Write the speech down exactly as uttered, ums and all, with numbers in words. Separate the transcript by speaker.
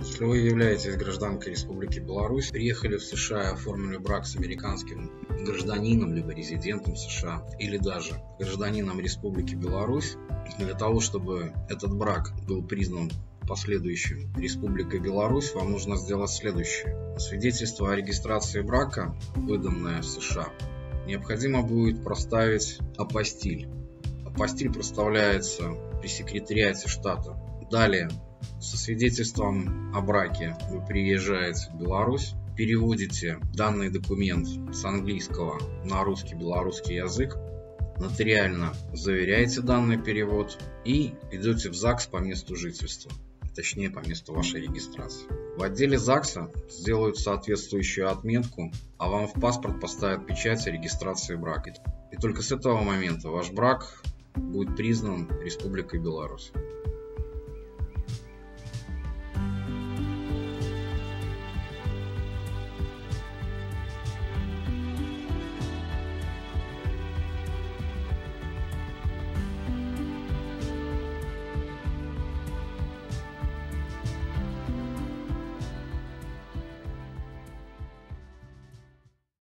Speaker 1: Если вы являетесь гражданкой Республики Беларусь, приехали в США и оформили брак с американским гражданином, либо резидентом США, или даже гражданином Республики Беларусь, для того, чтобы этот брак был признан последующим Республикой Беларусь, вам нужно сделать следующее. Свидетельство о регистрации брака, выданное в США, необходимо будет проставить апостиль. Апостиль проставляется при секретариате штата. Далее, со свидетельством о браке вы приезжаете в Беларусь, переводите данный документ с английского на русский, белорусский язык, нотариально заверяете данный перевод и идете в ЗАГС по месту жительства, точнее по месту вашей регистрации. В отделе ЗАГСа сделают соответствующую отметку, а вам в паспорт поставят печать о регистрации брака. И только с этого момента ваш брак будет признан Республикой Беларусь.